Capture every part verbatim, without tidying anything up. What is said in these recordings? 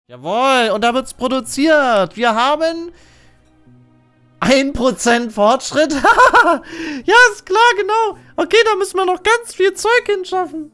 Jawohl, und da wird's produziert. Wir haben ein Prozent Fortschritt. Ja, ist klar, genau. Okay, da müssen wir noch ganz viel Zeug hinschaffen.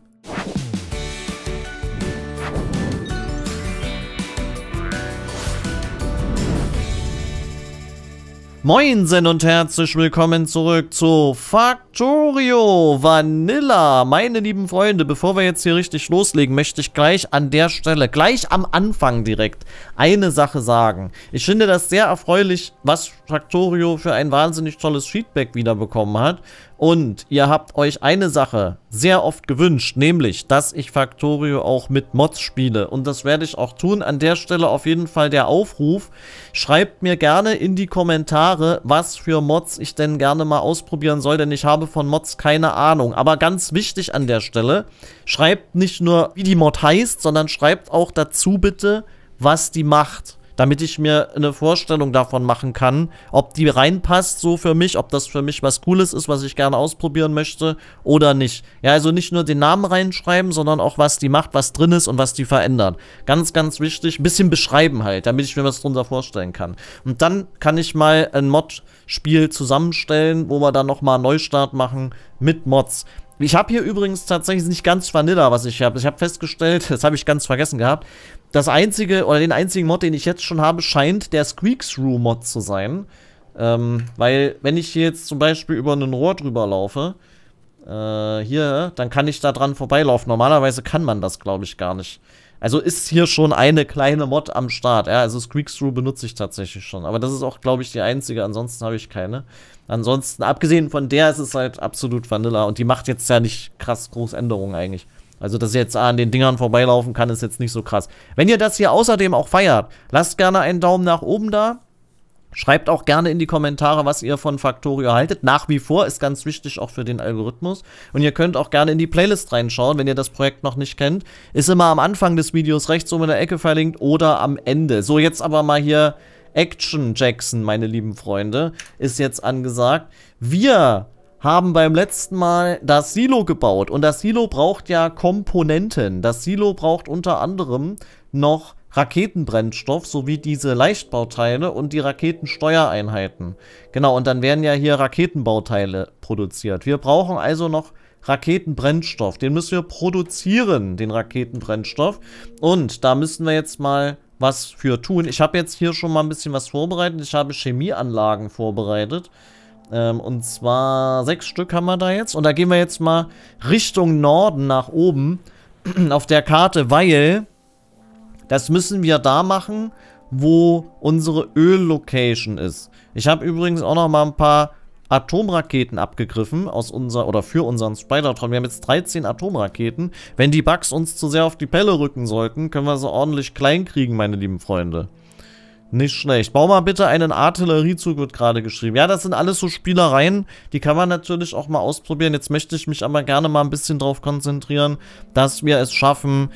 Moinsen und herzlich willkommen zurück zu Factorio Vanilla. Meine lieben Freunde, bevor wir jetzt hier richtig loslegen, möchte ich gleich an der Stelle, gleich am Anfang direkt, eine Sache sagen. Ich finde das sehr erfreulich, was Factorio für ein wahnsinnig tolles Feedback wiederbekommen hat. Und ihr habt euch eine Sache sehr oft gewünscht, nämlich, dass ich Factorio auch mit Mods spiele. Und das werde ich auch tun. An der Stelle auf jeden Fall der Aufruf. Schreibt mir gerne in die Kommentare, was für Mods ich denn gerne mal ausprobieren soll, denn ich habe von Mods keine Ahnung. Aber ganz wichtig an der Stelle, schreibt nicht nur, wie die Mod heißt, sondern schreibt auch dazu bitte, was die macht. Damit ich mir eine Vorstellung davon machen kann, ob die reinpasst so für mich, ob das für mich was Cooles ist, was ich gerne ausprobieren möchte oder nicht. Ja, also nicht nur den Namen reinschreiben, sondern auch was die macht, was drin ist und was die verändert. Ganz, ganz wichtig, ein bisschen beschreiben halt, damit ich mir was drunter vorstellen kann. Und dann kann ich mal ein Mod-Spiel zusammenstellen, wo wir dann nochmal einen Neustart machen mit Mods. Ich habe hier übrigens tatsächlich nicht ganz Vanilla, was ich habe. Ich habe festgestellt, das habe ich ganz vergessen gehabt, das einzige, oder den einzigen Mod, den ich jetzt schon habe, scheint der Squeaksrue-Mod zu sein. Ähm, weil, wenn ich hier jetzt zum Beispiel über ein Rohr drüber laufe, äh, hier, dann kann ich da dran vorbeilaufen. Normalerweise kann man das, glaube ich, gar nicht. Also ist hier schon eine kleine Mod am Start. Ja, also Squeaksrue benutze ich tatsächlich schon. Aber das ist auch, glaube ich, die einzige. Ansonsten habe ich keine. Ansonsten, abgesehen von der, ist es halt absolut Vanilla. Und die macht jetzt ja nicht krass groß Änderungen eigentlich. Also, dass ich jetzt an den Dingern vorbeilaufen kann, ist jetzt nicht so krass. Wenn ihr das hier außerdem auch feiert, lasst gerne einen Daumen nach oben da. Schreibt auch gerne in die Kommentare, was ihr von Factorio haltet. Nach wie vor ist ganz wichtig auch für den Algorithmus. Und ihr könnt auch gerne in die Playlist reinschauen, wenn ihr das Projekt noch nicht kennt. Ist immer am Anfang des Videos rechts oben in der Ecke verlinkt oder am Ende. So, jetzt aber mal hier Action Jackson, meine lieben Freunde, ist jetzt angesagt. Wir haben beim letzten Mal das Silo gebaut. Und das Silo braucht ja Komponenten. Das Silo braucht unter anderem noch Raketenbrennstoff sowie diese Leichtbauteile und die Raketensteuereinheiten. Genau, und dann werden ja hier Raketenbauteile produziert. Wir brauchen also noch Raketenbrennstoff. Den müssen wir produzieren, den Raketenbrennstoff. Und da müssen wir jetzt mal was für tun. Ich habe jetzt hier schon mal ein bisschen was vorbereitet. Ich habe Chemieanlagen vorbereitet. Ähm, und zwar sechs Stück haben wir da jetzt. Und da gehen wir jetzt mal Richtung Norden nach oben auf der Karte, weil das müssen wir da machen, wo unsere Öl-Location ist. Ich habe übrigens auch noch mal ein paar Atomraketen abgegriffen aus unser oder für unseren Spidertron. Wir haben jetzt dreizehn Atomraketen. Wenn die Bugs uns zu sehr auf die Pelle rücken sollten, können wir sie ordentlich klein kriegen, meine lieben Freunde. Nicht schlecht. Bau mal bitte einen Artilleriezug, wird gerade geschrieben. Ja, das sind alles so Spielereien, die kann man natürlich auch mal ausprobieren. Jetzt möchte ich mich aber gerne mal ein bisschen darauf konzentrieren, dass wir es schaffen,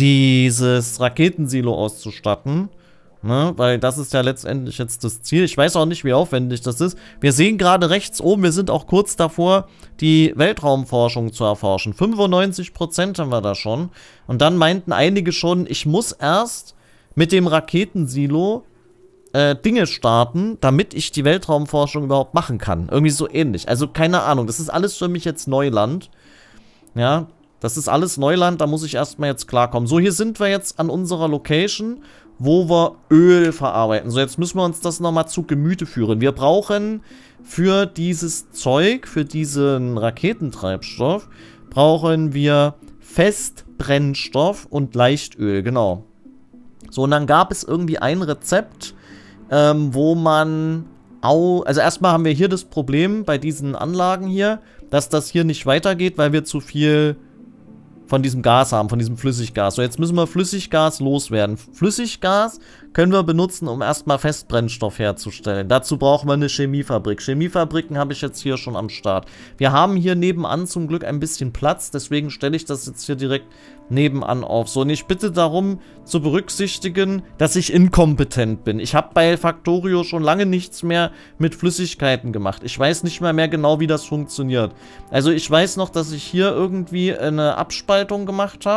dieses Raketensilo auszustatten. Ne? Weil das ist ja letztendlich jetzt das Ziel. Ich weiß auch nicht, wie aufwendig das ist. Wir sehen gerade rechts oben, wir sind auch kurz davor, die Weltraumforschung zu erforschen. fünfundneunzig Prozent haben wir da schon. Und dann meinten einige schon, ich muss erst mit dem Raketensilo Äh, Dinge starten, damit ich die Weltraumforschung überhaupt machen kann. Irgendwie so ähnlich. Also keine Ahnung, das ist alles für mich jetzt Neuland. Ja, das ist alles Neuland, da muss ich erstmal jetzt klarkommen. So, hier sind wir jetzt an unserer Location, wo wir Öl verarbeiten. So, jetzt müssen wir uns das nochmal zu Gemüte führen. Wir brauchen für dieses Zeug, für diesen Raketentreibstoff, brauchen wir Festbrennstoff und Leichtöl, genau. So, und dann gab es irgendwie ein Rezept, Ähm, wo man auch, also erstmal haben wir hier das Problem bei diesen Anlagen hier, dass das hier nicht weitergeht, weil wir zu viel von diesem Gas haben, von diesem Flüssiggas. So, jetzt müssen wir Flüssiggas loswerden. Flüssiggas können wir benutzen, um erstmal Festbrennstoff herzustellen. Dazu brauchen wir eine Chemiefabrik. Chemiefabriken habe ich jetzt hier schon am Start. Wir haben hier nebenan zum Glück ein bisschen Platz, deswegen stelle ich das jetzt hier direkt nebenan auf. So, und ich bitte darum zu berücksichtigen, dass ich inkompetent bin. Ich habe bei Factorio schon lange nichts mehr mit Flüssigkeiten gemacht. Ich weiß nicht mehr, mehr genau, wie das funktioniert. Also ich weiß noch, dass ich hier irgendwie eine Abspaltung gemacht habe.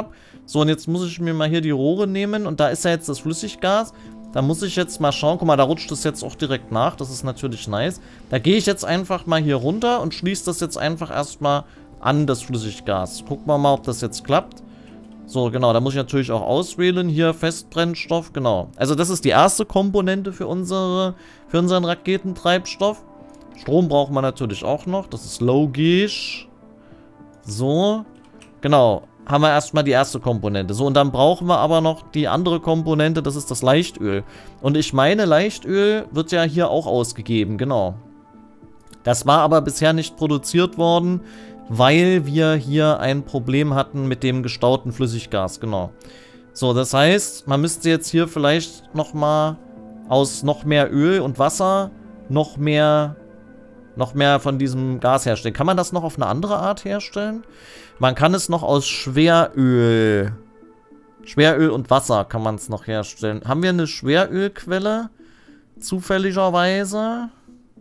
So, und jetzt muss ich mir mal hier die Rohre nehmen. Und da ist ja jetzt das Flüssiggas. Da muss ich jetzt mal schauen. Guck mal, da rutscht es jetzt auch direkt nach. Das ist natürlich nice. Da gehe ich jetzt einfach mal hier runter und schließe das jetzt einfach erstmal an das Flüssiggas. Gucken wir mal, ob das jetzt klappt. So, genau. Da muss ich natürlich auch auswählen. Hier Festbrennstoff. Genau. Also das ist die erste Komponente für, unsere, für unseren Raketentreibstoff. Strom brauchen wir natürlich auch noch. Das ist logisch. So. Genau. Haben wir erstmal die erste Komponente. So, und dann brauchen wir aber noch die andere Komponente, das ist das Leichtöl. Und ich meine, Leichtöl wird ja hier auch ausgegeben, genau. Das war aber bisher nicht produziert worden, weil wir hier ein Problem hatten mit dem gestauten Flüssiggas, genau. So, das heißt, man müsste jetzt hier vielleicht nochmal aus noch mehr Öl und Wasser noch mehr... noch mehr von diesem Gas herstellen. Kann man das noch auf eine andere Art herstellen? Man kann es noch aus Schweröl. Schweröl und Wasser kann man es noch herstellen. Haben wir eine Schwerölquelle? Zufälligerweise?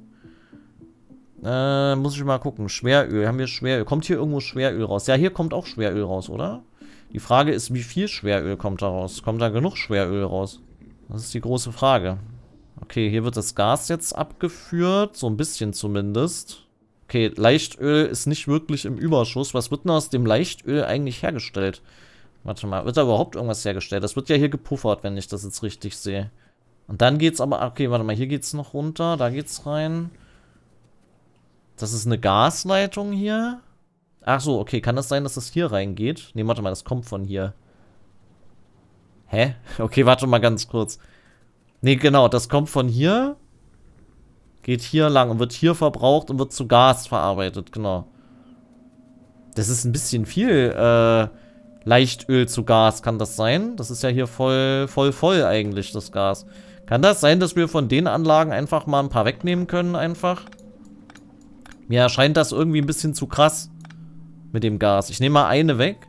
Äh, muss ich mal gucken. Schweröl. Haben wir Schweröl? Kommt hier irgendwo Schweröl raus? Ja, hier kommt auch Schweröl raus, oder? Die Frage ist, wie viel Schweröl kommt da raus? Kommt da genug Schweröl raus? Das ist die große Frage. Okay, hier wird das Gas jetzt abgeführt. So ein bisschen zumindest. Okay, Leichtöl ist nicht wirklich im Überschuss. Was wird denn aus dem Leichtöl eigentlich hergestellt? Warte mal, wird da überhaupt irgendwas hergestellt? Das wird ja hier gepuffert, wenn ich das jetzt richtig sehe. Und dann geht's aber... Okay, warte mal, hier geht's noch runter. Da geht's rein. Das ist eine Gasleitung hier. Ach so, okay. Kann das sein, dass das hier reingeht? Ne, warte mal, das kommt von hier. Hä? Okay, warte mal ganz kurz. Ne, genau, das kommt von hier, geht hier lang und wird hier verbraucht und wird zu Gas verarbeitet, genau. Das ist ein bisschen viel, äh, Leichtöl zu Gas, kann das sein? Das ist ja hier voll, voll, voll eigentlich, das Gas. Kann das sein, dass wir von den Anlagen einfach mal ein paar wegnehmen können, einfach? Mir erscheint das irgendwie ein bisschen zu krass mit dem Gas. Ich nehme mal eine weg,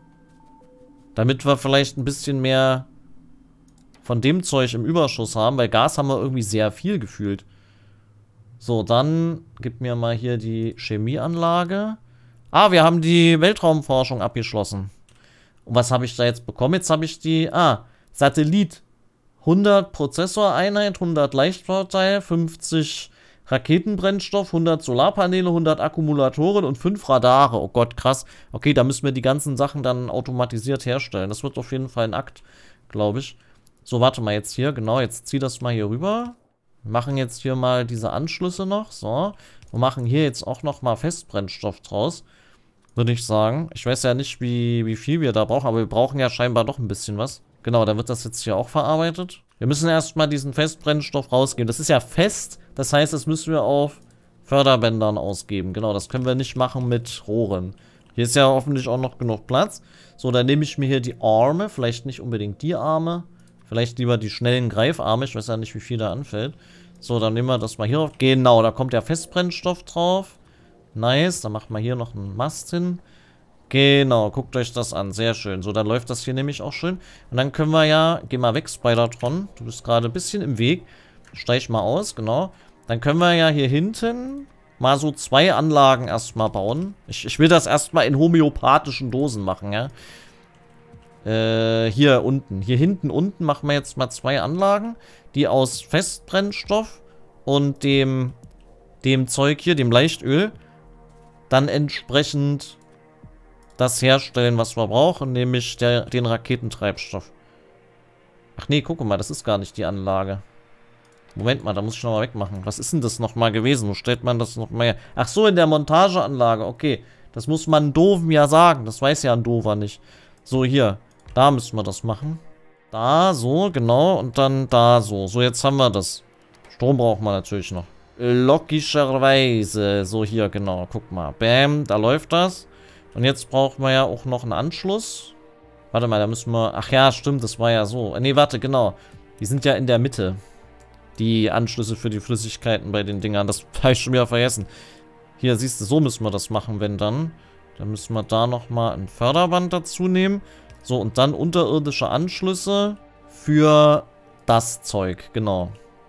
damit wir vielleicht ein bisschen mehr... von dem Zeug im Überschuss haben, weil Gas haben wir irgendwie sehr viel gefühlt. So, dann gib mir mal hier die Chemieanlage. Ah, wir haben die Weltraumforschung abgeschlossen. Und was habe ich da jetzt bekommen? Jetzt habe ich die, ah, Satellit. hundert Prozessoreinheit, hundert Leichtbauteil, fünfzig Raketenbrennstoff, hundert Solarpaneele, hundert Akkumulatoren und fünf Radare. Oh Gott, krass. Okay, da müssen wir die ganzen Sachen dann automatisiert herstellen. Das wird auf jeden Fall ein Akt, glaube ich. So, warte mal jetzt hier. Genau, jetzt zieh das mal hier rüber. Wir machen jetzt hier mal diese Anschlüsse noch. So. Wir machen hier jetzt auch noch mal Festbrennstoff draus. Würde ich sagen. Ich weiß ja nicht, wie, wie viel wir da brauchen, aber wir brauchen ja scheinbar doch ein bisschen was. Genau, dann wird das jetzt hier auch verarbeitet. Wir müssen erstmal diesen Festbrennstoff rausgeben. Das ist ja fest. Das heißt, das müssen wir auf Förderbändern ausgeben. Genau, das können wir nicht machen mit Rohren. Hier ist ja hoffentlich auch noch genug Platz. So, dann nehme ich mir hier die Arme. Vielleicht nicht unbedingt die Arme. Vielleicht lieber die schnellen Greifarme. Ich weiß ja nicht, wie viel da anfällt. So, dann nehmen wir das mal hier auf. Genau, da kommt der Festbrennstoff drauf. Nice. Dann machen wir hier noch einen Mast hin. Genau, guckt euch das an. Sehr schön. So, dann läuft das hier nämlich auch schön. Und dann können wir ja... Geh mal weg, Spidertron. Du bist gerade ein bisschen im Weg. Steig mal aus, genau. Dann können wir ja hier hinten mal so zwei Anlagen erstmal bauen. Ich, ich will das erstmal in homöopathischen Dosen machen, ja. Äh, hier unten. Hier hinten unten machen wir jetzt mal zwei Anlagen, die aus Festbrennstoff und dem, dem Zeug hier, dem Leichtöl, dann entsprechend das herstellen, was wir brauchen, nämlich der, den Raketentreibstoff. Ach nee, guck mal, das ist gar nicht die Anlage. Moment mal, da muss ich nochmal wegmachen. Was ist denn das nochmal gewesen? Wo stellt man das nochmal her? Ach so, in der Montageanlage. Okay, das muss man Doofen ja sagen. Das weiß ja ein Dover nicht. So, hier. Da müssen wir das machen. Da, so, genau. Und dann da, so. So, jetzt haben wir das. Strom brauchen wir natürlich noch. Logischerweise. So, hier, genau. Guck mal. Bam, da läuft das. Und jetzt brauchen wir ja auch noch einen Anschluss. Warte mal, da müssen wir... Ach ja, stimmt, das war ja so. Nee, warte, genau. Die sind ja in der Mitte. Die Anschlüsse für die Flüssigkeiten bei den Dingern. Das habe ich schon wieder vergessen. Hier, siehst du, so müssen wir das machen, wenn dann. Dann müssen wir da nochmal ein Förderband dazu nehmen. So, und dann unterirdische Anschlüsse für das Zeug. Genau.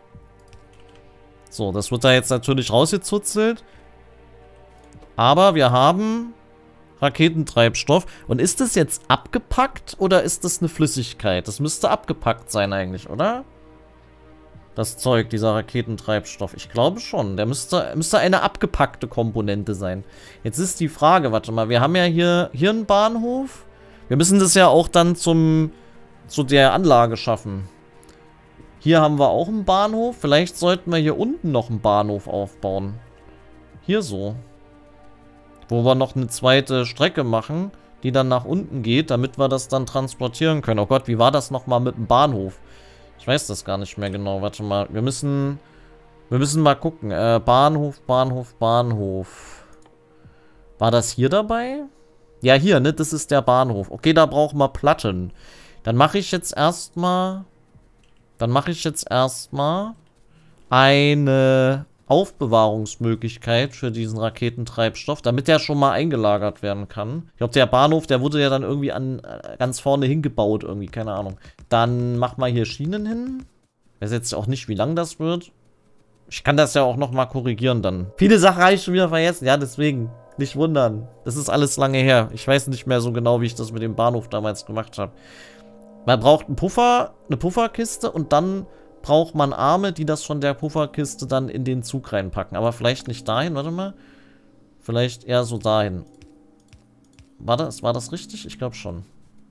So, das wird da jetzt natürlich rausgezuzelt. Aber wir haben Raketentreibstoff. Und ist das jetzt abgepackt oder ist das eine Flüssigkeit? Das müsste abgepackt sein eigentlich, oder? Das Zeug, dieser Raketentreibstoff. Ich glaube schon. Der müsste, müsste eine abgepackte Komponente sein. Jetzt ist die Frage, warte mal, wir haben ja hier, hier einen Bahnhof. Wir müssen das ja auch dann zum, zu der Anlage schaffen. Hier haben wir auch einen Bahnhof. Vielleicht sollten wir hier unten noch einen Bahnhof aufbauen. Hier so. Wo wir noch eine zweite Strecke machen, die dann nach unten geht, damit wir das dann transportieren können. Oh Gott, wie war das nochmal mit dem Bahnhof? Ich weiß das gar nicht mehr genau. Warte mal. Wir müssen... Wir müssen mal gucken. Äh, Bahnhof, Bahnhof, Bahnhof. War das hier dabei? Ja, hier, ne? Das ist der Bahnhof. Okay, da brauchen wir Platten. Dann mache ich jetzt erstmal... Dann mache ich jetzt erstmal eine Aufbewahrungsmöglichkeit für diesen Raketentreibstoff, damit der schon mal eingelagert werden kann. Ich glaube, der Bahnhof, der wurde ja dann irgendwie an ganz vorne hingebaut, irgendwie, keine Ahnung. Dann mach mal hier Schienen hin. Ich weiß jetzt auch nicht, wie lang das wird. Ich kann das ja auch nochmal korrigieren dann. Viele Sachen habe ich schon wieder vergessen, ja, deswegen. Nicht wundern. Das ist alles lange her. Ich weiß nicht mehr so genau, wie ich das mit dem Bahnhof damals gemacht habe. Man braucht einen Puffer, eine Pufferkiste und dann braucht man Arme, die das von der Pufferkiste dann in den Zug reinpacken. Aber vielleicht nicht dahin, warte mal. Vielleicht eher so dahin. War das, war das richtig? Ich glaube schon.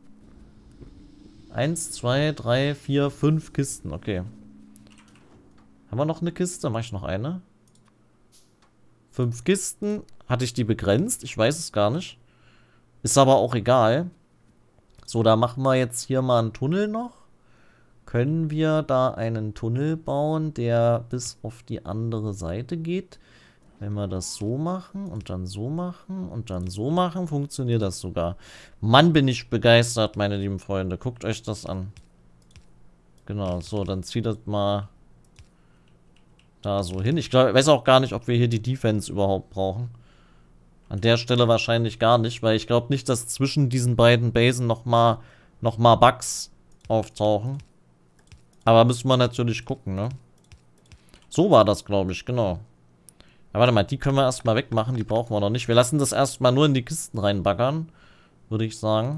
Eins, zwei, drei, vier, fünf Kisten. Okay. Haben wir noch eine Kiste? Mach ich noch eine? Fünf Kisten. Hatte ich die begrenzt? Ich weiß es gar nicht. Ist aber auch egal. So, da machen wir jetzt hier mal einen Tunnel noch. Können wir da einen Tunnel bauen, der bis auf die andere Seite geht? Wenn wir das so machen und dann so machen und dann so machen, funktioniert das sogar. Mann, bin ich begeistert, meine lieben Freunde. Guckt euch das an. Genau, so, dann zieht das mal da so hin. Ich glaube, weiß auch gar nicht, ob wir hier die Defense überhaupt brauchen. An der Stelle wahrscheinlich gar nicht, weil ich glaube nicht, dass zwischen diesen beiden Basen nochmal noch mal Bugs auftauchen. Aber müssen wir natürlich gucken, ne? So war das, glaube ich, genau. Ja, warte mal, die können wir erstmal wegmachen, die brauchen wir noch nicht. Wir lassen das erstmal nur in die Kisten reinbaggern, würde ich sagen.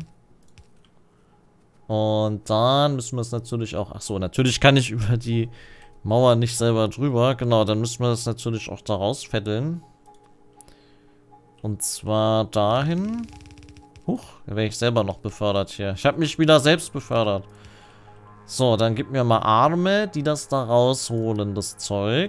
Und dann müssen wir es natürlich auch... Ach so, natürlich kann ich über die Mauer nicht selber drüber. Genau, dann müssen wir das natürlich auch da rausfetteln. Und zwar dahin. Huch, da werde ich selber noch befördert hier. Ich habe mich wieder selbst befördert. So, dann gib mir mal Arme, die das da rausholen, das Zeug.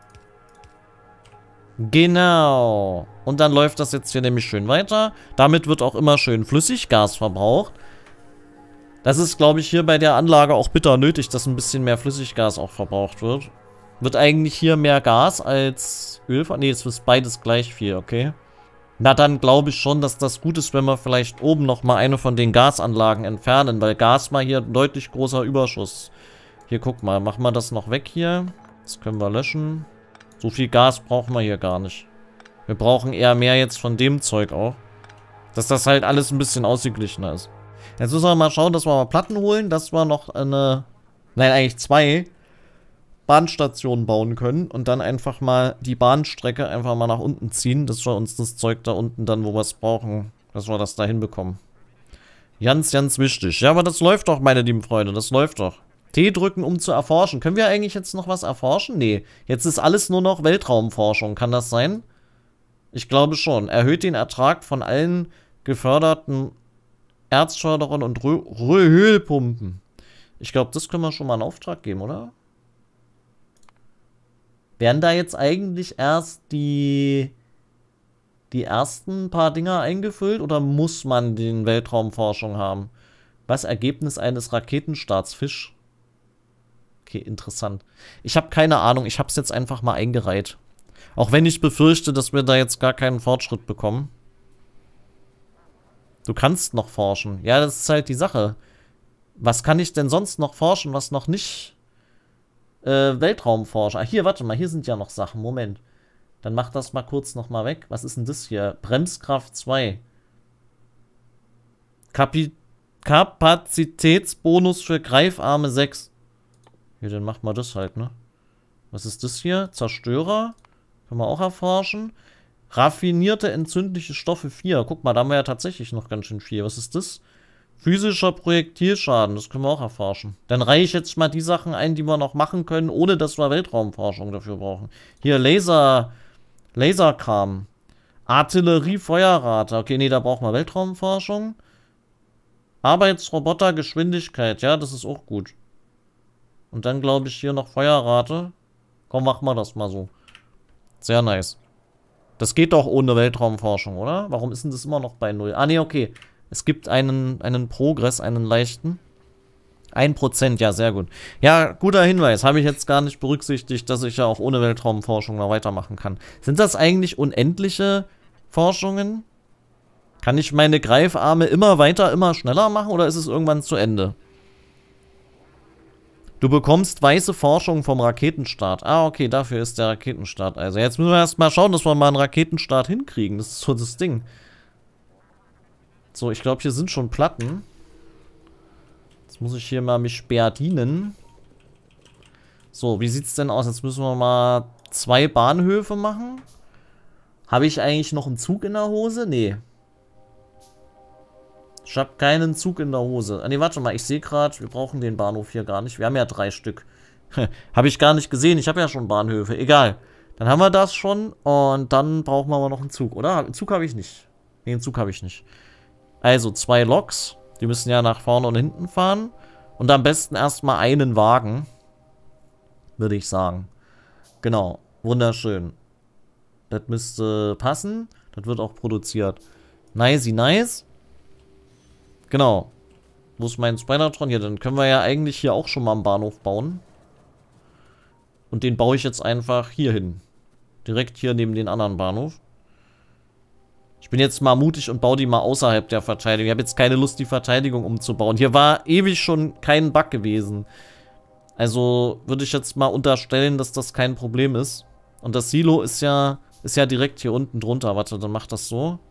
Genau. Und dann läuft das jetzt hier nämlich schön weiter. Damit wird auch immer schön Flüssiggas verbraucht. Das ist, glaube ich, hier bei der Anlage auch bitter nötig, dass ein bisschen mehr Flüssiggas auch verbraucht wird. Wird eigentlich hier mehr Gas als Öl? Ne, es ist beides gleich viel, okay. Na, dann glaube ich schon, dass das gut ist, wenn wir vielleicht oben nochmal eine von den Gasanlagen entfernen, weil Gas mal hier ein deutlich großer Überschuss. Hier, guck mal, machen wir das noch weg hier. Das können wir löschen. So viel Gas brauchen wir hier gar nicht. Wir brauchen eher mehr jetzt von dem Zeug auch. Dass das halt alles ein bisschen ausgeglichener ist. Jetzt müssen wir mal schauen, dass wir mal Platten holen, dass wir noch eine, nein, eigentlich zwei Bahnstationen bauen können und dann einfach mal die Bahnstrecke einfach mal nach unten ziehen, dass wir uns das Zeug da unten dann, wo wir es brauchen, dass wir das da hinbekommen. Ganz, ganz wichtig. Ja, aber das läuft doch, meine lieben Freunde, das läuft doch. T drücken, um zu erforschen. Können wir eigentlich jetzt noch was erforschen? Nee, jetzt ist alles nur noch Weltraumforschung. Kann das sein? Ich glaube schon. Erhöht den Ertrag von allen geförderten Erzförderern und Ölpumpen. Ich glaube, das können wir schon mal in Auftrag geben, oder? Werden da jetzt eigentlich erst die, die ersten paar Dinger eingefüllt oder muss man den Weltraumforschung haben? Was Ergebnis eines Raketenstarts Fisch? Okay, interessant. Ich habe keine Ahnung, ich habe es jetzt einfach mal eingereiht. Auch wenn ich befürchte, dass wir da jetzt gar keinen Fortschritt bekommen. Du kannst noch forschen. Ja, das ist halt die Sache. Was kann ich denn sonst noch forschen, was noch nicht... Äh, Weltraumforscher. Ah, hier, warte mal, hier sind ja noch Sachen. Moment. Dann mach das mal kurz nochmal weg. Was ist denn das hier? Bremskraft zwei. Kapi Kapazitätsbonus für Greifarme sechs. Hier, dann macht mal das halt, ne? Was ist das hier? Zerstörer. Können wir auch erforschen. Raffinierte entzündliche Stoffe vier. Guck mal, da haben wir ja tatsächlich noch ganz schön viel. Was ist das? Physischer Projektilschaden. Das können wir auch erforschen. Dann reiche ich jetzt mal die Sachen ein, die wir noch machen können, ohne dass wir Weltraumforschung dafür brauchen. Hier, Laser... Laserkram. Artillerie-Feuerrate. Okay, nee, da brauchen wir Weltraumforschung. Arbeitsroboter, Geschwindigkeit. Ja, das ist auch gut. Und dann glaube ich hier noch Feuerrate. Komm, machen wir das mal so. Sehr nice. Das geht doch ohne Weltraumforschung, oder? Warum ist denn das immer noch bei null? Ah, nee, okay. Es gibt einen, einen Progress, einen leichten. ein Prozent, ja, sehr gut. Ja, guter Hinweis. Habe ich jetzt gar nicht berücksichtigt, dass ich ja auch ohne Weltraumforschung noch weitermachen kann. Sind das eigentlich unendliche Forschungen? Kann ich meine Greifarme immer weiter, immer schneller machen oder ist es irgendwann zu Ende? Du bekommst weiße Forschung vom Raketenstart. Ah, okay, dafür ist der Raketenstart. Also jetzt müssen wir erstmal schauen, dass wir mal einen Raketenstart hinkriegen. Das ist so das Ding. So, ich glaube, hier sind schon Platten. Jetzt muss ich hier mal mich bedienen. So, wie sieht's denn aus? Jetzt müssen wir mal zwei Bahnhöfe machen. Habe ich eigentlich noch einen Zug in der Hose? Nee. Ich habe keinen Zug in der Hose. Ah, nee, warte mal, ich sehe gerade, wir brauchen den Bahnhof hier gar nicht. Wir haben ja drei Stück. Habe ich gar nicht gesehen. Ich habe ja schon Bahnhöfe. Egal. Dann haben wir das schon und dann brauchen wir aber noch einen Zug, oder? Einen Zug habe ich nicht. Nee, einen Zug habe ich nicht. Also zwei Loks. Die müssen ja nach vorne und hinten fahren. Und am besten erstmal einen Wagen. Würde ich sagen. Genau. Wunderschön. Das müsste passen. Das wird auch produziert. Nicey nice. Genau. Wo ist mein Spider-Tron? Hier, dann können wir ja eigentlich hier auch schon mal einen Bahnhof bauen. Und den baue ich jetzt einfach hier hin. Direkt hier neben den anderen Bahnhof. Ich bin jetzt mal mutig und baue die mal außerhalb der Verteidigung. Ich habe jetzt keine Lust, die Verteidigung umzubauen. Hier war ewig schon kein Bug gewesen. Also würde ich jetzt mal unterstellen, dass das kein Problem ist. Und das Silo ist ja, ist ja direkt hier unten drunter. Warte, dann macht das so.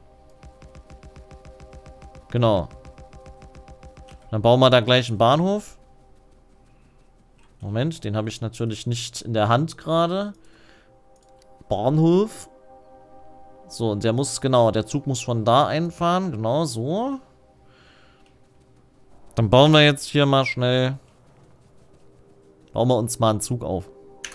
Genau. Dann bauen wir da gleich einen Bahnhof. Moment, den habe ich natürlich nicht in der Hand gerade. Bahnhof. So, und der muss, genau, der Zug muss von da einfahren. Genau, so. Dann bauen wir jetzt hier mal schnell... Bauen wir uns mal einen Zug auf.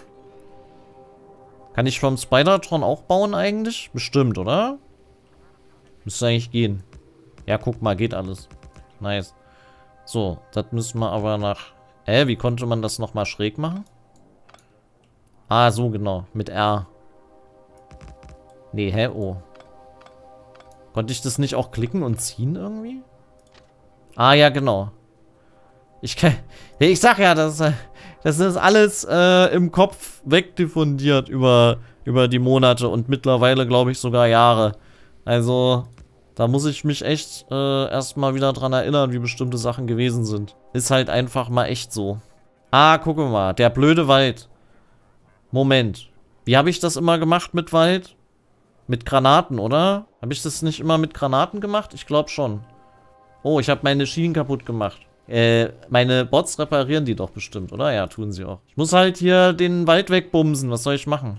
Kann ich vom Spider-Tron auch bauen eigentlich? Bestimmt, oder? Müsste eigentlich gehen. Ja, guck mal, geht alles. Nice. So, das müssen wir aber nach... Äh, wie konnte man das nochmal schräg machen? Ah, so genau. Mit R. Nee, hä? Oh. Konnte ich das nicht auch klicken und ziehen irgendwie? Ah, ja, genau. Ich kann... Ich sag ja, das, das ist alles äh, im Kopf wegdiffundiert über, über die Monate und mittlerweile, glaube ich, sogar Jahre. Also... Da muss ich mich echt äh, erstmal wieder dran erinnern, wie bestimmte Sachen gewesen sind. Ist halt einfach mal echt so. Ah, guck mal. Der blöde Wald. Moment. Wie habe ich das immer gemacht mit Wald? Mit Granaten, oder? Habe ich das nicht immer mit Granaten gemacht? Ich glaube schon. Oh, ich habe meine Schienen kaputt gemacht. Äh, meine Bots reparieren die doch bestimmt, oder? Ja, tun sie auch. Ich muss halt hier den Wald wegbumsen. Was soll ich machen?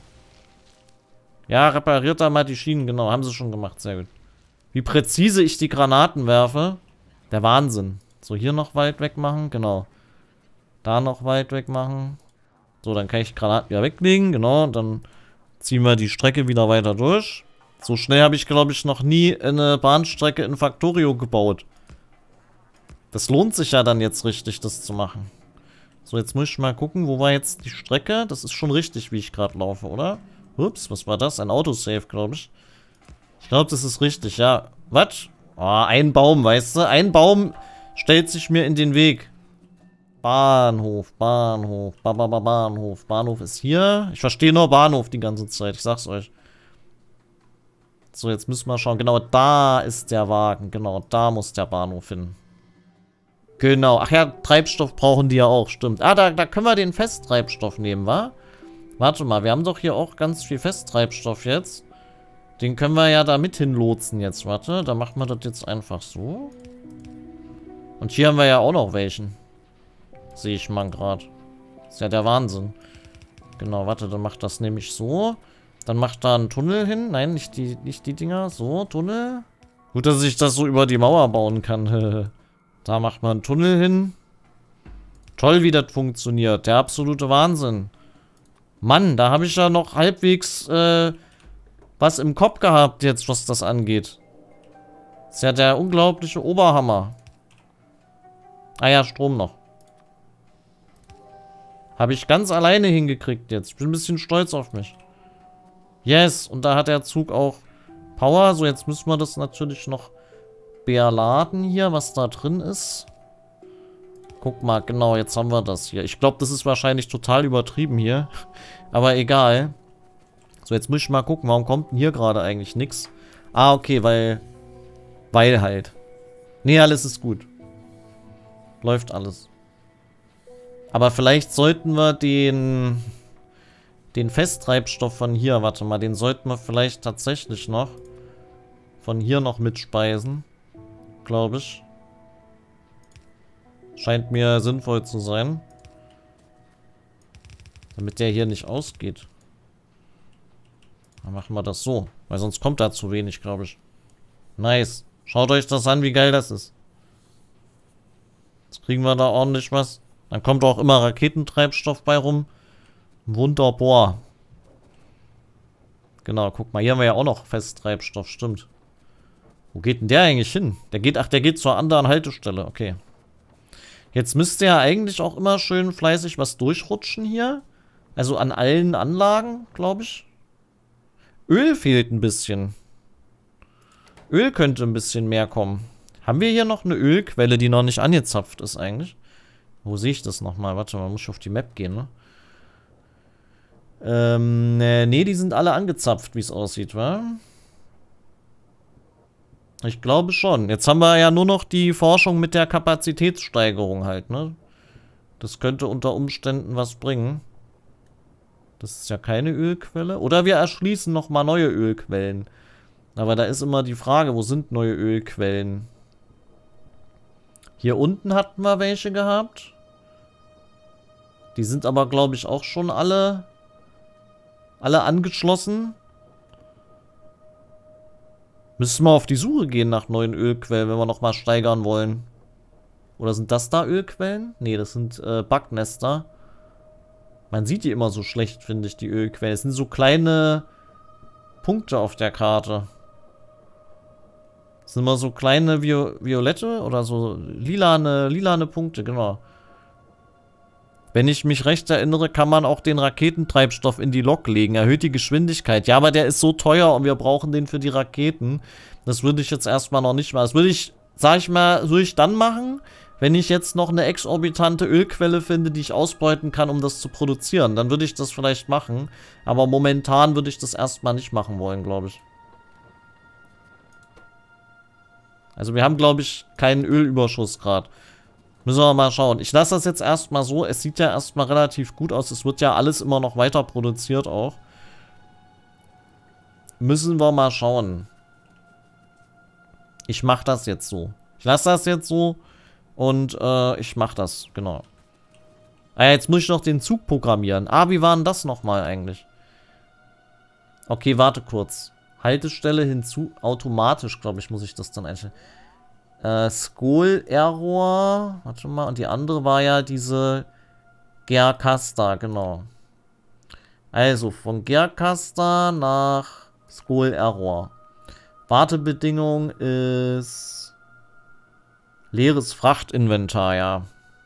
Ja, repariert da mal die Schienen. Genau, haben sie schon gemacht. Sehr gut. Wie präzise ich die Granaten werfe. Der Wahnsinn. So, hier noch weit wegmachen. Genau. Da noch weit wegmachen. So, dann kann ich Granaten wieder weglegen. Genau, dann ziehen wir die Strecke wieder weiter durch. So schnell habe ich, glaube ich, noch nie eine Bahnstrecke in Factorio gebaut. Das lohnt sich ja dann jetzt richtig, das zu machen. So, jetzt muss ich mal gucken, wo war jetzt die Strecke? Das ist schon richtig, wie ich gerade laufe, oder? Ups, was war das? Ein Autosave, glaube ich. Ich glaube, das ist richtig, ja. Was? Oh, ein Baum, weißt du? Ein Baum stellt sich mir in den Weg. Bahnhof, Bahnhof, ba, ba, ba, Bahnhof. Bahnhof ist hier. Ich verstehe nur Bahnhof die ganze Zeit, ich sag's euch. So, jetzt müssen wir schauen. Genau, da ist der Wagen. Genau, da muss der Bahnhof hin. Genau. Ach ja, Treibstoff brauchen die ja auch, stimmt. Ah, da, da können wir den Festtreibstoff nehmen, wa? Warte mal, wir haben doch hier auch ganz viel Festtreibstoff jetzt. Den können wir ja da mit hinlotsen jetzt. Warte, da machen wir das jetzt einfach so. Und hier haben wir ja auch noch welchen. Sehe ich mal gerade. Ist ja der Wahnsinn. Genau, warte, dann macht das nämlich so. Dann macht da einen Tunnel hin. Nein, nicht die, nicht die Dinger. So, Tunnel. Gut, dass ich das so über die Mauer bauen kann. Da macht man einen Tunnel hin. Toll, wie das funktioniert. Der absolute Wahnsinn. Mann, da habe ich ja noch halbwegs äh, was im Kopf gehabt jetzt, was das angeht. Das ist ja der unglaubliche Oberhammer. Ah ja, Strom noch. Habe ich ganz alleine hingekriegt jetzt. Ich bin ein bisschen stolz auf mich. Yes, und da hat der Zug auch Power. So, jetzt müssen wir das natürlich noch beladen hier, was da drin ist. Guck mal, genau, jetzt haben wir das hier. Ich glaube, das ist wahrscheinlich total übertrieben hier. Aber egal. So, jetzt muss ich mal gucken, warum kommt denn hier gerade eigentlich nichts? Ah, okay, weil... Weil halt. Nee, alles ist gut. Läuft alles. Aber vielleicht sollten wir den... Den Festtreibstoff von hier, warte mal, den sollten wir vielleicht tatsächlich noch von hier noch mitspeisen. Glaube ich. Scheint mir sinnvoll zu sein. Damit der hier nicht ausgeht. Dann machen wir das so. Weil sonst kommt da zu wenig, glaube ich. Nice. Schaut euch das an, wie geil das ist. Jetzt kriegen wir da ordentlich was. Dann kommt auch immer Raketentreibstoff bei rum. Wunderbar. Genau, guck mal. Hier haben wir ja auch noch Festtreibstoff, stimmt. Wo geht denn der eigentlich hin? Der geht, ach, der geht zur anderen Haltestelle. Okay. Jetzt müsste ja eigentlich auch immer schön fleißig was durchrutschen hier. Also an allen Anlagen, glaube ich. Öl fehlt ein bisschen. Öl könnte ein bisschen mehr kommen. Haben wir hier noch eine Ölquelle, die noch nicht angezapft ist eigentlich? Wo sehe ich das nochmal? Warte mal, muss ich auf die Map gehen, ne? Ähm, nee, die sind alle angezapft, wie es aussieht, wa? Ich glaube schon. Jetzt haben wir ja nur noch die Forschung mit der Kapazitätssteigerung halt, ne? Das könnte unter Umständen was bringen. Das ist ja keine Ölquelle. Oder wir erschließen nochmal neue Ölquellen. Aber da ist immer die Frage, wo sind neue Ölquellen? Hier unten hatten wir welche gehabt. Die sind aber, glaube ich, auch schon alle, alle angeschlossen. Müssen wir auf die Suche gehen nach neuen Ölquellen, wenn wir nochmal steigern wollen. Oder sind das da Ölquellen? Nee, das sind äh, Backnester. Man sieht die immer so schlecht, finde ich, die Ölquellen. Es sind so kleine Punkte auf der Karte. Das sind immer so kleine Vio violette oder so lilane, lilane Punkte, genau. Wenn ich mich recht erinnere, kann man auch den Raketentreibstoff in die Lok legen. Erhöht die Geschwindigkeit. Ja, aber der ist so teuer und wir brauchen den für die Raketen. Das würde ich jetzt erstmal noch nicht machen. Das würde ich, sag ich mal, würde ich dann machen, wenn ich jetzt noch eine exorbitante Ölquelle finde, die ich ausbeuten kann, um das zu produzieren. Dann würde ich das vielleicht machen. Aber momentan würde ich das erstmal nicht machen wollen, glaube ich. Also wir haben, glaube ich, keinen Ölüberschuss gerade. Müssen wir mal schauen. Ich lasse das jetzt erstmal so. Es sieht ja erstmal relativ gut aus. Es wird ja alles immer noch weiter produziert auch. Müssen wir mal schauen. Ich mache das jetzt so. Ich lasse das jetzt so. Und äh, ich mache das, genau. Ah, jetzt muss ich noch den Zug programmieren. Ah, wie war denn das nochmal eigentlich? Okay, warte kurz. Haltestelle hinzu. Automatisch, glaube ich, muss ich das dann einstellen. Äh, Skull Error. Warte mal. Und die andere war ja diese Gercaster, genau. Also von Gercaster nach Skull Error. Wartebedingung ist leeres Frachtinventar, ja.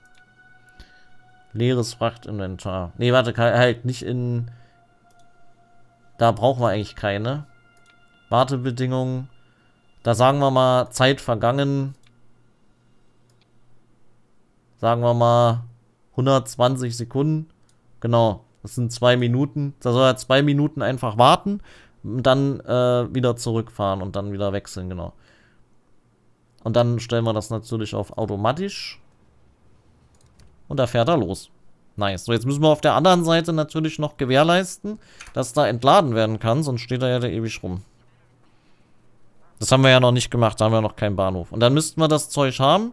Leeres Frachtinventar. Nee, warte, halt nicht in... Da brauchen wir eigentlich keine. Wartebedingungen. Da sagen wir mal Zeit vergangen. Sagen wir mal hundertzwanzig Sekunden. Genau, das sind zwei Minuten. Da soll er zwei Minuten einfach warten und dann äh, wieder zurückfahren und dann wieder wechseln, genau. Und dann stellen wir das natürlich auf automatisch. Und da fährt er los. Nice. So, jetzt müssen wir auf der anderen Seite natürlich noch gewährleisten, dass da entladen werden kann, sonst steht er ja da ewig rum. Das haben wir ja noch nicht gemacht, da haben wir noch keinen Bahnhof. Und dann müssten wir das Zeug haben.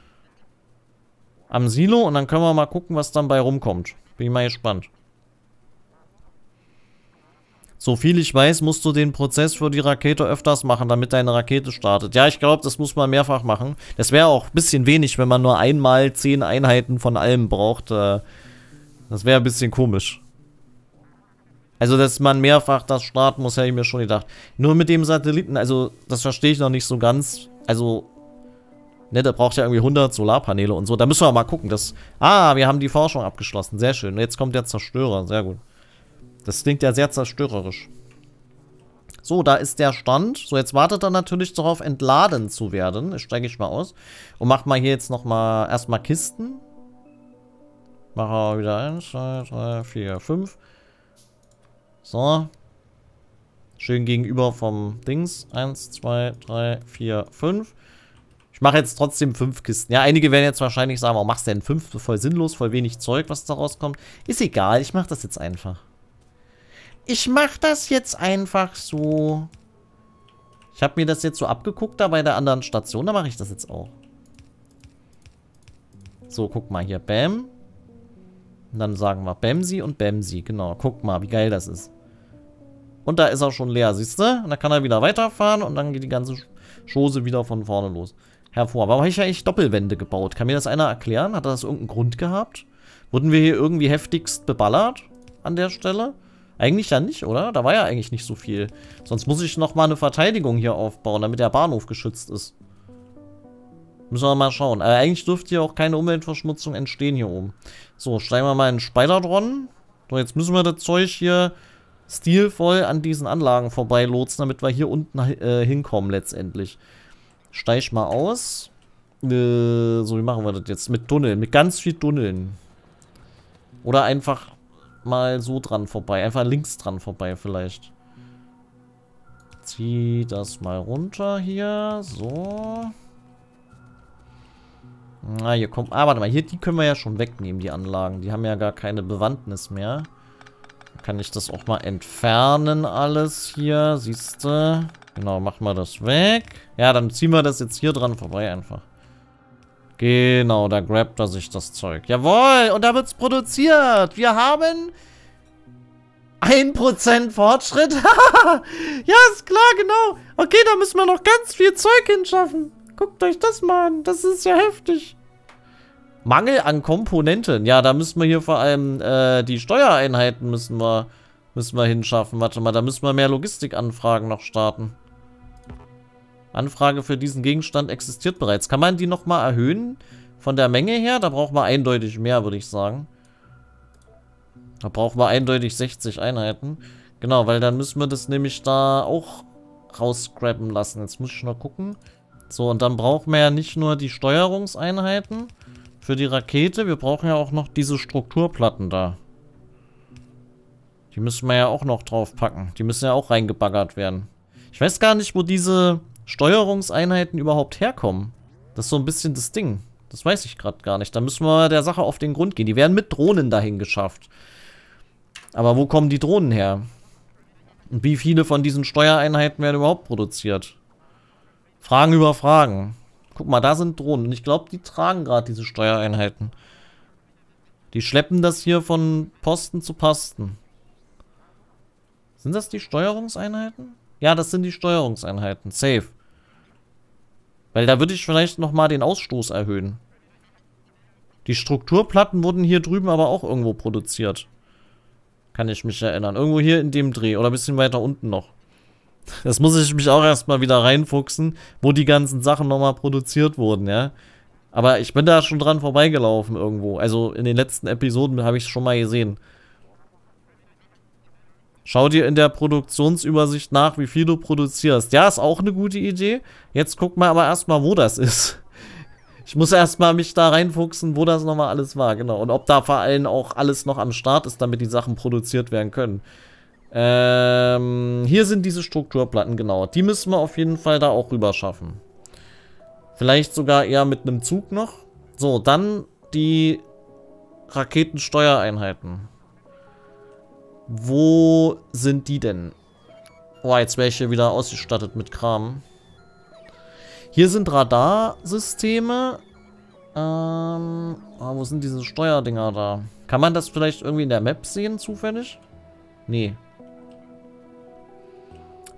Am Silo und dann können wir mal gucken, was dann bei rumkommt. Bin ich mal gespannt. So viel ich weiß, musst du den Prozess für die Rakete öfters machen, damit deine Rakete startet. Ja, ich glaube, das muss man mehrfach machen. Das wäre auch ein bisschen wenig, wenn man nur einmal zehn Einheiten von allem braucht. Das wäre ein bisschen komisch. Also, dass man mehrfach das starten muss, hätte ich mir schon gedacht. Nur mit dem Satelliten, also, das verstehe ich noch nicht so ganz. Also, ne, der braucht ja irgendwie hundert Solarpaneele und so. Da müssen wir mal gucken. Das, ah, wir haben die Forschung abgeschlossen. Sehr schön. Jetzt kommt der Zerstörer. Sehr gut. Das klingt ja sehr zerstörerisch. So, da ist der Stand. So, jetzt wartet er natürlich darauf, entladen zu werden. Das steige ich mal aus. Und mach mal hier jetzt nochmal erstmal Kisten. Mache wieder eins, zwei, drei, vier, fünf. So. Schön gegenüber vom Dings. eins, zwei, drei, vier, fünf. Ich mache jetzt trotzdem fünf Kisten. Ja, einige werden jetzt wahrscheinlich sagen, warum machst du denn fünf? Voll sinnlos, voll wenig Zeug, was da rauskommt. Ist egal, ich mache das jetzt einfach. Ich mache das jetzt einfach so. Ich habe mir das jetzt so abgeguckt da bei der anderen Station. Da mache ich das jetzt auch. So, guck mal hier. Bam. Und dann sagen wir Bamsi und Bamsi. Genau, guck mal, wie geil das ist. Und da ist er schon leer, siehst du? Und dann kann er wieder weiterfahren und dann geht die ganze Chose wieder von vorne los. Hervor. Warum habe ich ja eigentlich Doppelwände gebaut? Kann mir das einer erklären? Hat das irgendeinen Grund gehabt? Wurden wir hier irgendwie heftigst beballert an der Stelle? Eigentlich ja nicht, oder? Da war ja eigentlich nicht so viel. Sonst muss ich nochmal eine Verteidigung hier aufbauen, damit der Bahnhof geschützt ist. Müssen wir mal schauen. Aber eigentlich dürfte hier auch keine Umweltverschmutzung entstehen hier oben. So, steigen wir mal in Spider-Dron. So, jetzt müssen wir das Zeug hier stilvoll an diesen Anlagen vorbeilotsen, damit wir hier unten äh, hinkommen letztendlich. Steig mal aus. Äh, so, wie machen wir das jetzt? Mit Tunneln, mit ganz viel Tunneln. Oder einfach mal so dran vorbei. Einfach links dran vorbei vielleicht. Zieh das mal runter hier. So. Na, hier kommt... Ah, warte mal. Hier, die können wir ja schon wegnehmen, die Anlagen. Die haben ja gar keine Bewandtnis mehr. Dann kann ich das auch mal entfernen alles hier. Siehst du? Genau, machen wir das weg. Ja, dann ziehen wir das jetzt hier dran vorbei einfach. Genau, da grabt er sich das Zeug. Jawohl, und da wird's produziert. Wir haben ein Prozent Fortschritt. Ja, ist klar, genau. Okay, da müssen wir noch ganz viel Zeug hinschaffen. Guckt euch das mal an. Das ist ja heftig. Mangel an Komponenten. Ja, da müssen wir hier vor allem äh, die Steuereinheiten müssen wir, müssen wir hinschaffen. Warte mal, da müssen wir mehr Logistikanfragen noch starten. Anfrage für diesen Gegenstand existiert bereits. Kann man die nochmal erhöhen? Von der Menge her? Da brauchen wir eindeutig mehr, würde ich sagen. Da brauchen wir eindeutig sechzig Einheiten. Genau, weil dann müssen wir das nämlich da auch rausgraben lassen. Jetzt muss ich noch gucken. So, und dann brauchen wir ja nicht nur die Steuerungseinheiten für die Rakete. Wir brauchen ja auch noch diese Strukturplatten da. Die müssen wir ja auch noch drauf packen. Die müssen ja auch reingebaggert werden. Ich weiß gar nicht, wo diese Steuerungseinheiten überhaupt herkommen. Das ist so ein bisschen das Ding. Das weiß ich gerade gar nicht. Da müssen wir der Sache auf den Grund gehen. Die werden mit Drohnen dahin geschafft. Aber wo kommen die Drohnen her? Und wie viele von diesen Steuereinheiten werden überhaupt produziert? Fragen über Fragen. Guck mal, da sind Drohnen. Und ich glaube, die tragen gerade diese Steuereinheiten. Die schleppen das hier von Posten zu Posten. Sind das die Steuerungseinheiten? Ja, das sind die Steuerungseinheiten. Safe. Weil da würde ich vielleicht nochmal den Ausstoß erhöhen. Die Strukturplatten wurden hier drüben aber auch irgendwo produziert. Kann ich mich erinnern. Irgendwo hier in dem Dreh. Oder ein bisschen weiter unten noch. Das muss ich mich auch erstmal wieder reinfuchsen, wo die ganzen Sachen nochmal produziert wurden, ja. Aber ich bin da schon dran vorbeigelaufen irgendwo. Also in den letzten Episoden habe ich es schon mal gesehen. Schau dir in der Produktionsübersicht nach, wie viel du produzierst. Ja, ist auch eine gute Idee. Jetzt guck mal aber erstmal, wo das ist. Ich muss erstmal mich da reinfuchsen, wo das nochmal alles war, genau. Und ob da vor allem auch alles noch am Start ist, damit die Sachen produziert werden können. Ähm, hier sind diese Strukturplatten, genau. Die müssen wir auf jeden Fall da auch rüber schaffen. Vielleicht sogar eher mit einem Zug noch. So, dann die Raketensteuereinheiten. Wo sind die denn? Oh, jetzt wäre ich hier wieder ausgestattet mit Kram. Hier sind Radarsysteme. Ähm, oh, wo sind diese Steuerdinger da? Kann man das vielleicht irgendwie in der Map sehen, zufällig? Nee.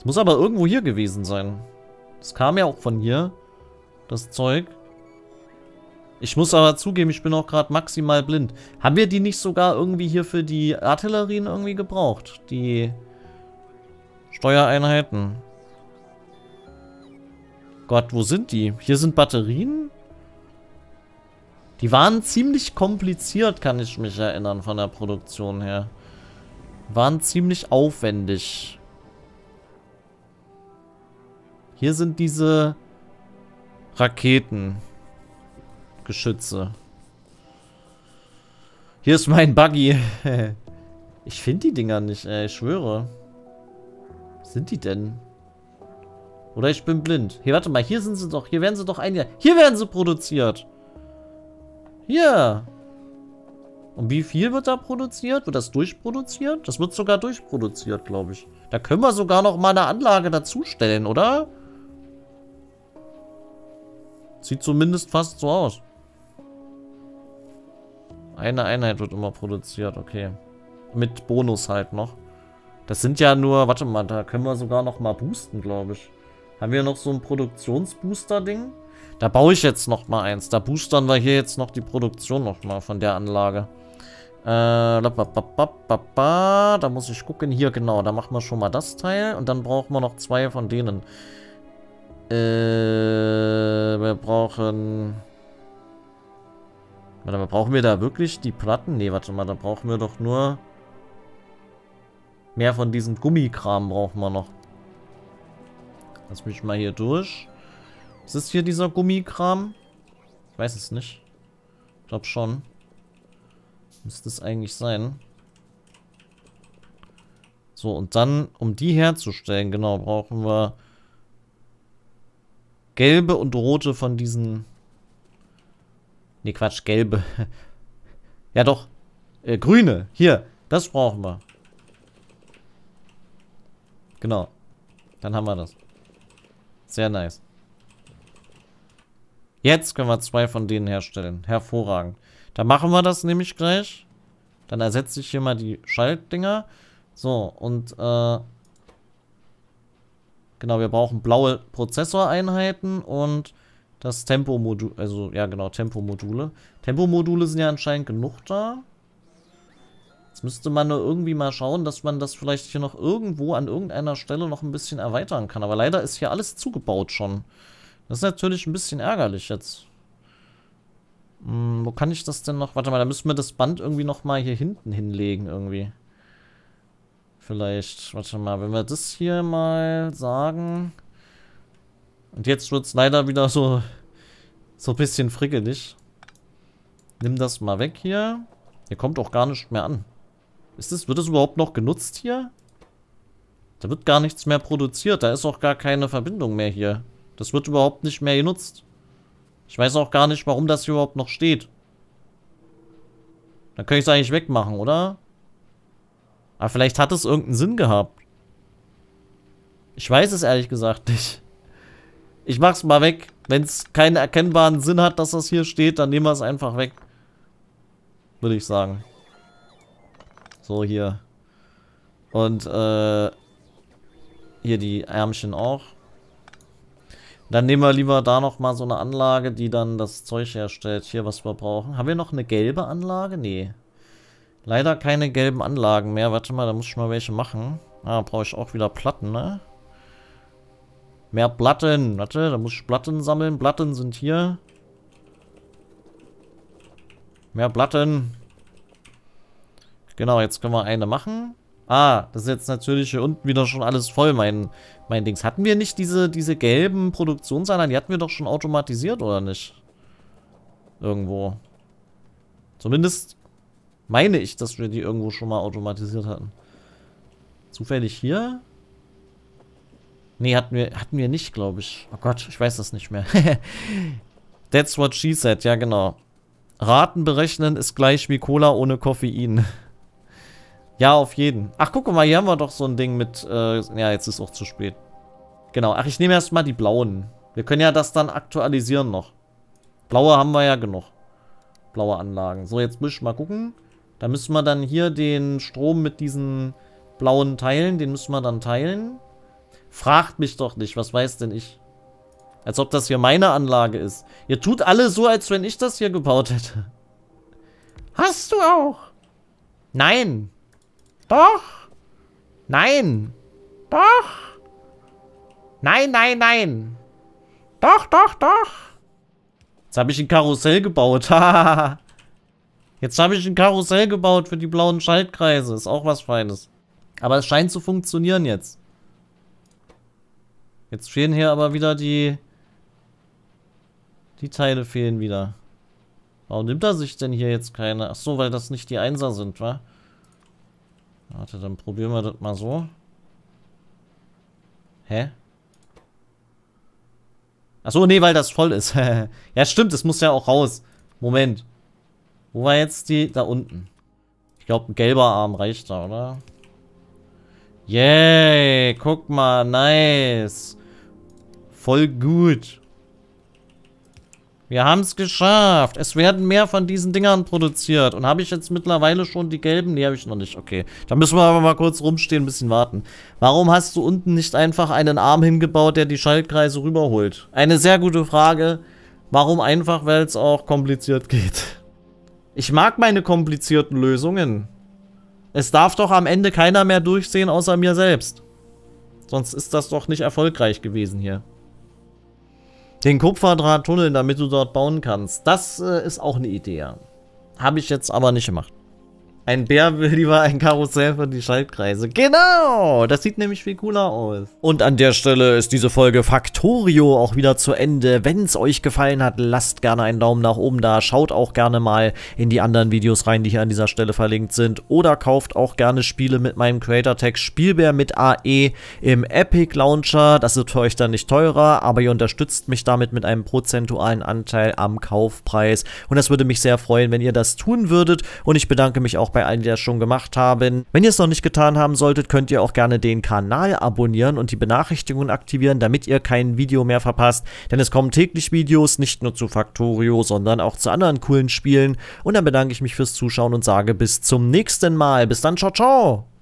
muss aber irgendwo hier gewesen sein. Das kam ja auch von hier. Das Zeug. Ich muss aber zugeben, ich bin auch gerade maximal blind. Haben wir die nicht sogar irgendwie hier für die Artillerien irgendwie gebraucht? Die Steuereinheiten. Gott, wo sind die? Hier sind Batterien? Die waren ziemlich kompliziert, kann ich mich erinnern, von der Produktion her. Waren ziemlich aufwendig. Hier sind diese Raketen. Geschütze. Hier ist mein Buggy. Ich finde die Dinger nicht, ey, ich schwöre. Was sind die denn? Oder ich bin blind. Hier, warte mal, hier sind sie doch. Hier werden sie doch ein Jahr. Hier werden sie produziert. Hier. Und wie viel wird da produziert? Wird das durchproduziert? Das wird sogar durchproduziert, glaube ich. Da können wir sogar noch mal eine Anlage dazustellen, oder? Sieht zumindest fast so aus. Eine Einheit wird immer produziert, okay. Mit Bonus halt noch. Das sind ja nur, warte mal, da können wir sogar noch mal boosten, glaube ich. Haben wir noch so ein Produktionsbooster-Ding? Da baue ich jetzt noch mal eins. Da boostern wir hier jetzt noch die Produktion noch mal von der Anlage. Äh, da muss ich gucken. Hier, genau, da machen wir schon mal das Teil. Und dann brauchen wir noch zwei von denen. Äh, wir brauchen... Warte mal, brauchen wir da wirklich die Platten? Nee, warte mal, da brauchen wir doch nur... Mehr von diesem Gummikram brauchen wir noch. Lass mich mal hier durch. Ist es hier dieser Gummikram? Ich weiß es nicht. Ich glaube schon. Müsste es eigentlich sein. So, und dann, um die herzustellen, genau, brauchen wir gelbe und rote von diesen... Ne, Quatsch, gelbe. Ja doch. Äh, grüne. Hier, das brauchen wir. Genau. Dann haben wir das. Sehr nice. Jetzt können wir zwei von denen herstellen. Hervorragend. Dann machen wir das nämlich gleich. Dann ersetze ich hier mal die Schaltdinger. So, und äh... genau, wir brauchen blaue Prozessoreinheiten und das Tempomodul, also ja genau, Tempomodule. Tempomodule sind ja anscheinend genug da. Jetzt müsste man nur irgendwie mal schauen, dass man das vielleicht hier noch irgendwo an irgendeiner Stelle noch ein bisschen erweitern kann. Aber leider ist hier alles zugebaut schon. Das ist natürlich ein bisschen ärgerlich jetzt. Hm, wo kann ich das denn noch? Warte mal, da müssen wir das Band irgendwie noch mal hier hinten hinlegen irgendwie. Vielleicht, warte mal, wenn wir das hier mal sagen. Und jetzt wird es leider wieder so, so ein bisschen frickelig. Nimm das mal weg hier. Hier kommt auch gar nicht mehr an. Ist das, wird das überhaupt noch genutzt hier? Da wird gar nichts mehr produziert. Da ist auch gar keine Verbindung mehr hier. Das wird überhaupt nicht mehr genutzt. Ich weiß auch gar nicht, warum das hier überhaupt noch steht. Dann könnte ich es eigentlich wegmachen, oder? Aber vielleicht hat es irgendeinen Sinn gehabt. Ich weiß es ehrlich gesagt nicht. Ich mach's mal weg. Wenn es keinen erkennbaren Sinn hat, dass das hier steht, dann nehmen wir es einfach weg. Würde ich sagen. So, hier. Und, äh... hier die Ärmchen auch. Dann nehmen wir lieber da nochmal so eine Anlage, die dann das Zeug herstellt. Hier, was wir brauchen. Haben wir noch eine gelbe Anlage? Nee. Leider keine gelben Anlagen mehr. Warte mal, da muss ich mal welche machen. Ah, brauche ich auch wieder Platten, ne? Mehr Platten. Warte, da muss ich Platten sammeln. Platten sind hier. Mehr Platten. Genau, jetzt können wir eine machen. Ah, das ist jetzt natürlich hier unten wieder schon alles voll, mein, mein Dings. Hatten wir nicht diese, diese gelben Produktionseinheiten? Die hatten wir doch schon automatisiert, oder nicht? Irgendwo. Zumindest meine ich, dass wir die irgendwo schon mal automatisiert hatten. Zufällig hier? Nee, hatten wir, hatten wir nicht, glaube ich. Oh Gott, ich weiß das nicht mehr. That's what she said, ja genau. Raten berechnen ist gleich wie Cola ohne Koffein. Ja, auf jeden. Ach, guck mal, hier haben wir doch so ein Ding mit, äh, ja, jetzt ist auch zu spät. Genau, ach, ich nehme erstmal die blauen. Wir können ja das dann aktualisieren noch. Blaue haben wir ja genug. Blaue Anlagen. So, jetzt muss ich mal gucken. Da müssen wir dann hier den Strom mit diesen blauen Teilen, den müssen wir dann teilen. Fragt mich doch nicht, was weiß denn ich? Als ob das hier meine Anlage ist. Ihr tut alle so, als wenn ich das hier gebaut hätte. Hast du auch? Nein. Doch. Nein. Doch. Nein, nein, nein. Doch, doch, doch. Jetzt habe ich ein Karussell gebaut. Jetzt habe ich ein Karussell gebaut für die blauen Schaltkreise. Ist auch was Feines. Aber es scheint zu funktionieren jetzt. Jetzt fehlen hier aber wieder die... Die Teile fehlen wieder. Warum nimmt er sich denn hier jetzt keine? Ach so, weil das nicht die Einser sind, wa? Warte, dann probieren wir das mal so. Hä? Ach so, nee, weil das voll ist. Ja, stimmt, es muss ja auch raus. Moment. Wo war jetzt die? Da unten. Ich glaube, ein gelber Arm reicht da, oder? Yay, guck mal, nice. Voll gut. Wir haben es geschafft. Es werden mehr von diesen Dingern produziert. Und habe ich jetzt mittlerweile schon die gelben? Nee, habe ich noch nicht. Okay. Da müssen wir aber mal kurz rumstehen, ein bisschen warten. Warum hast du unten nicht einfach einen Arm hingebaut, der die Schaltkreise rüberholt? Eine sehr gute Frage. Warum einfach? Weil es auch kompliziert geht. Ich mag meine komplizierten Lösungen. Es darf doch am Ende keiner mehr durchsehen, außer mir selbst. Sonst ist das doch nicht erfolgreich gewesen hier. Den Kupferdraht tunneln, damit du dort bauen kannst. Das äh, ist auch eine Idee. Habe ich jetzt aber nicht gemacht. Ein Bär will lieber ein Karussell für die Schaltkreise. Genau! Das sieht nämlich viel cooler aus. Und an der Stelle ist diese Folge Factorio auch wieder zu Ende. Wenn es euch gefallen hat, lasst gerne einen Daumen nach oben da. Schaut auch gerne mal in die anderen Videos rein, die hier an dieser Stelle verlinkt sind. Oder kauft auch gerne Spiele mit meinem Creator-Tag Spielbär mit A E im Epic Launcher. Das ist für euch dann nicht teurer, aber ihr unterstützt mich damit mit einem prozentualen Anteil am Kaufpreis. Und das würde mich sehr freuen, wenn ihr das tun würdet. Und ich bedanke mich auch bei allen, die das schon gemacht haben. Wenn ihr es noch nicht getan haben solltet, könnt ihr auch gerne den Kanal abonnieren und die Benachrichtigungen aktivieren, damit ihr kein Video mehr verpasst. Denn es kommen täglich Videos, nicht nur zu Factorio, sondern auch zu anderen coolen Spielen. Und dann bedanke ich mich fürs Zuschauen und sage bis zum nächsten Mal. Bis dann, ciao, ciao!